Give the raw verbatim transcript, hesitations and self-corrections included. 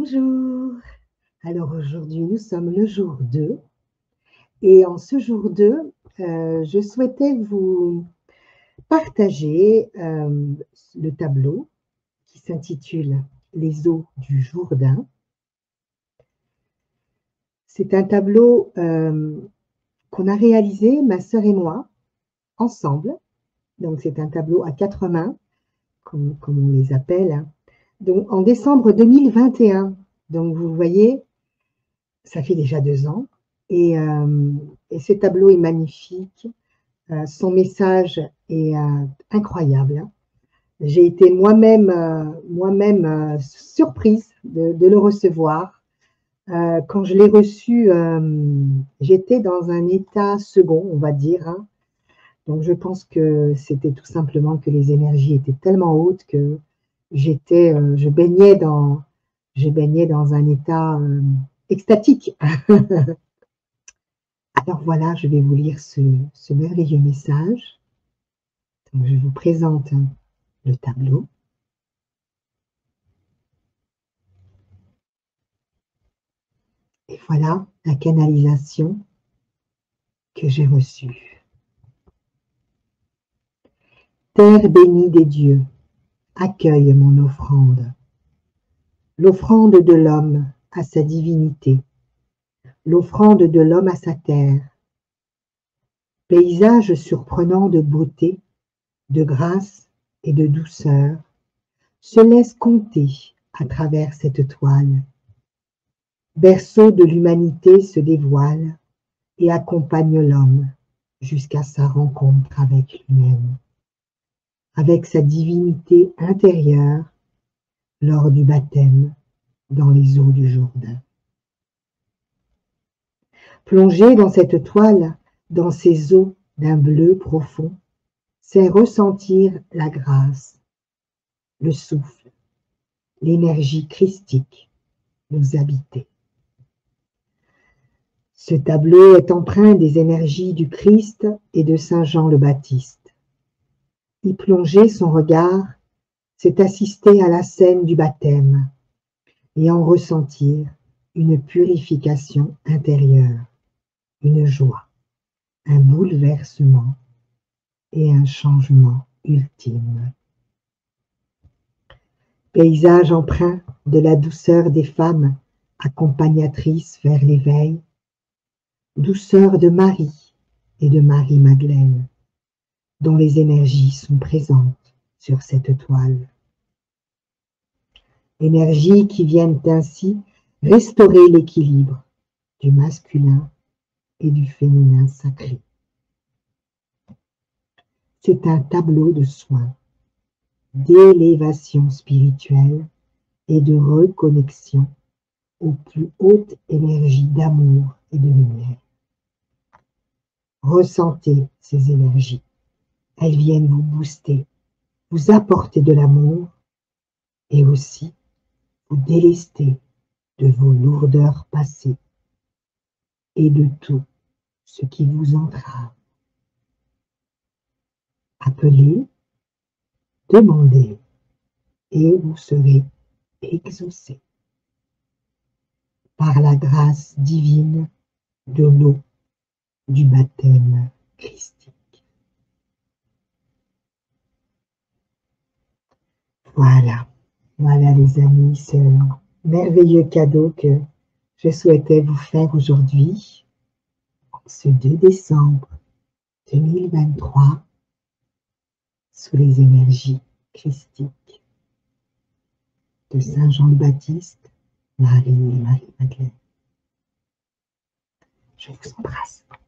Bonjour. Alors aujourd'hui, nous sommes le jour deux et en ce jour deux, euh, je souhaitais vous partager euh, le tableau qui s'intitule Les eaux du Jourdain. C'est un tableau euh, qu'on a réalisé, ma sœur et moi, ensemble. Donc c'est un tableau à quatre mains, comme, comme on les appelle, hein. Donc en décembre deux mille vingt et un. Donc vous voyez, ça fait déjà deux ans. Et, euh, et ce tableau est magnifique. Euh, son message est euh, incroyable, hein. J'ai été moi-même euh, moi-même euh, surprise de, de le recevoir. Euh, quand je l'ai reçu, euh, j'étais dans un état second, on va dire, hein. Donc je pense que c'était tout simplement que les énergies étaient tellement hautes que j'étais, euh, je baignais dans, je baignais dans un état euh, extatique. Alors voilà, je vais vous lire ce, ce merveilleux message. Donc, je vous présente le tableau. Et voilà la canalisation que j'ai reçue. Terre bénie des dieux, accueille mon offrande. L'offrande de l'homme à sa divinité, l'offrande de l'homme à sa terre. Paysage surprenant de beauté, de grâce et de douceur, se laisse compter à travers cette toile. Berceau de l'humanité se dévoile et accompagne l'homme jusqu'à sa rencontre avec lui-même, avec sa divinité intérieure lors du baptême dans les eaux du Jourdain. Plongé dans cette toile, dans ces eaux d'un bleu profond, c'est ressentir la grâce, le souffle, l'énergie christique nous habiter. Ce tableau est empreint des énergies du Christ et de saint Jean le Baptiste. Y plonger son regard, c'est assister à la scène du baptême et en ressentir une purification intérieure, une joie, un bouleversement et un changement ultime. Paysage empreint de la douceur des femmes accompagnatrices vers l'éveil, douceur de Marie et de Marie-Madeleine, dont les énergies sont présentes sur cette toile. Énergies qui viennent ainsi restaurer l'équilibre du masculin et du féminin sacré. C'est un tableau de soins, d'élévation spirituelle et de reconnexion aux plus hautes énergies d'amour et de lumière. Ressentez ces énergies. Elles viennent vous booster, vous apporter de l'amour et aussi vous délester de vos lourdeurs passées et de tout ce qui vous entrave. Appelez, demandez et vous serez exaucé par la grâce divine de l'eau du baptême christique. Voilà, voilà les amis, ce merveilleux cadeau que je souhaitais vous faire aujourd'hui, ce deux décembre deux mille vingt-trois, sous les énergies christiques de saint Jean le Baptiste, Marie et Marie-Madeleine. Je vous embrasse.